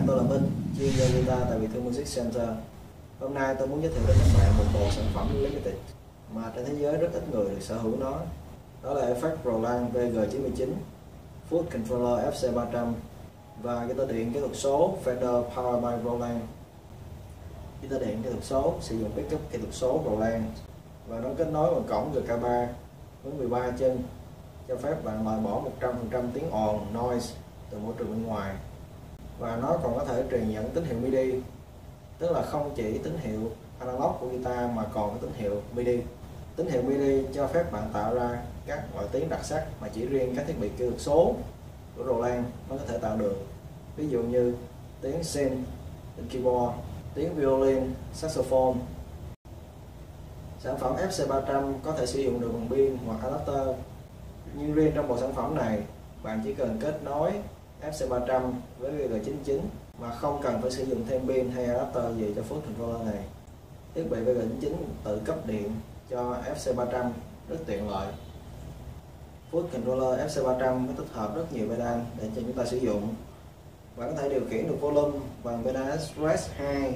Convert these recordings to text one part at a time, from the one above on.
bạn, tôi là Minh, chuyên gia guitar tại Việt Thương Music Center. Hôm nay tôi muốn giới thiệu đến các bạn một bộ sản phẩm limited mà trên thế giới rất ít người được sở hữu nó. Đó là Effect Roland VG99, Foot Controller FC300 và guitar điện kỹ thuật số Fender Powered by Roland. Guitar điện kỹ thuật số sử dụng pickup kỹ thuật số Roland và nó kết nối bằng cổng GK3 với 13 chân, cho phép bạn loại bỏ 100% tiếng ồn noise từ môi trường bên ngoài. Và nó còn có thể truyền dẫn tín hiệu MIDI, tức là không chỉ tín hiệu analog của guitar mà còn có tín hiệu MIDI. Tín hiệu MIDI cho phép bạn tạo ra các loại tiếng đặc sắc mà chỉ riêng các thiết bị kỹ thuật số của Roland mới có thể tạo được. Ví dụ như tiếng synth, tiếng keyboard, tiếng violin, saxophone. Sản phẩm FC300 có thể sử dụng được bằng pin hoặc adapter, nhưng riêng trong bộ sản phẩm này bạn chỉ cần kết nối FC300 với VG99 mà không cần phải sử dụng thêm pin hay adapter gì cho Foot Controller này. Thiết bị VG99 tự cấp điện cho FC300 rất tiện lợi. Foot Controller FC300 có tích hợp rất nhiều pedal để cho chúng ta sử dụng. Bạn có thể điều khiển được volume bằng pedal Express 2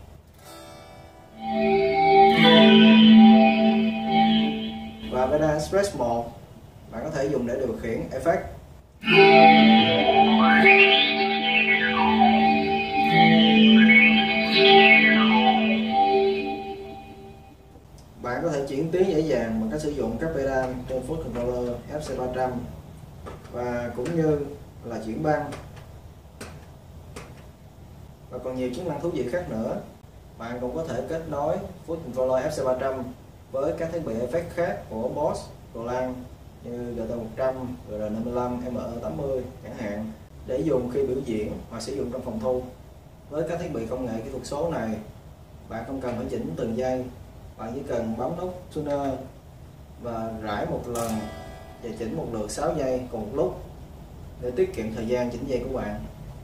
và pedal Express 1. Bạn có thể dùng để điều khiển effect. Bạn có thể chuyển tiếng dễ dàng bằng cách sử dụng các pedal trên Foot Controller FC300 và cũng như là chuyển băng và còn nhiều chức năng thú vị khác nữa. Bạn cũng có thể kết nối Foot Controller FC300 với các thiết bị effect khác của Boss, Roland như GT100, GR55, ME80 chẳng hạn, để dùng khi biểu diễn hoặc sử dụng trong phòng thu. Với các thiết bị công nghệ kỹ thuật số này, bạn không cần phải chỉnh từng giây, bạn chỉ cần bấm nút tuner và rải một lần và chỉnh một lượt 6 giây cùng một lúc để tiết kiệm thời gian chỉnh giây của bạn.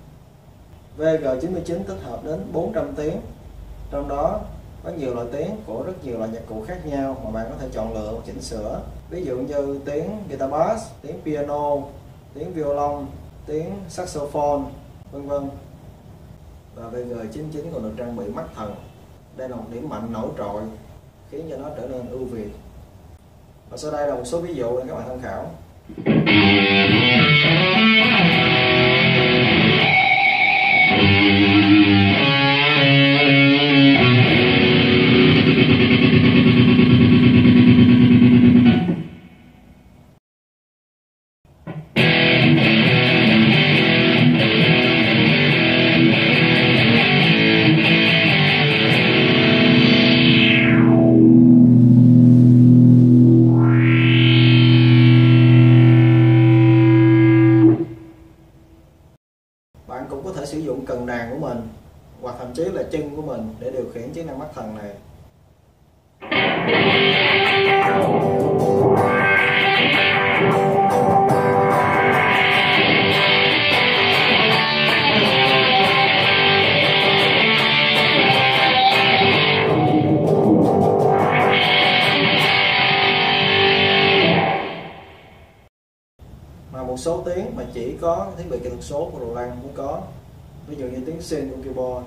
VG99 tích hợp đến 400 tiếng, trong đó có nhiều loại tiếng của rất nhiều loại nhạc cụ khác nhau mà bạn có thể chọn lựa và chỉnh sửa. Ví dụ như tiếng guitar bass, tiếng piano, tiếng violon, tiếng saxophone, vân vân. Và VG99 còn được trang bị mắt thần. Đây là một điểm mạnh nổi trội khiến cho nó trở nên ưu việt. Và sau đây là một số ví dụ để các bạn tham khảo. Bạn cũng có thể sử dụng cần đàn của mình hoặc thậm chí là chân của mình để điều khiển chức năng mắt thần này. Mà một số tiếng mà chỉ có thiết bị kỹ thuật số của Roland mới có, ví dụ như tiếng synth của keyboard.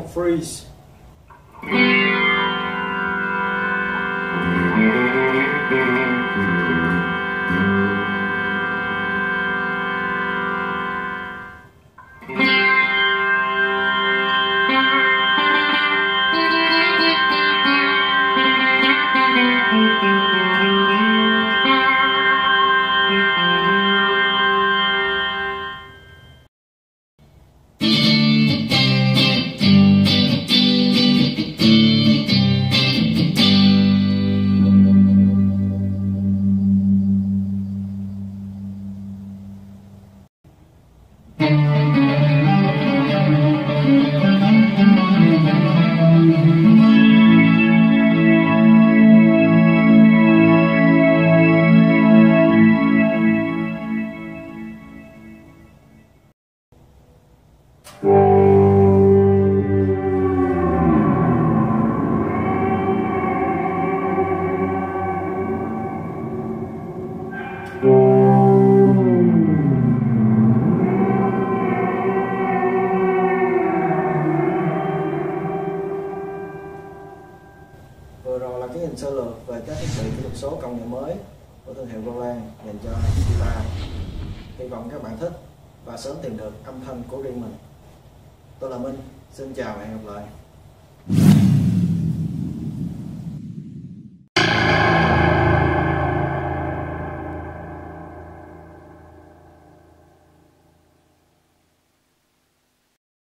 freeze. Vừa rồi là cái nhìn sơ lược về các thiết bị kỹ thuật số công nghệ mới của thương hiệu Roland dành cho guitar. Hy vọng các bạn thích và sớm tìm được âm thanh của riêng mình. Tôi là Minh, xin chào và hẹn gặp lại.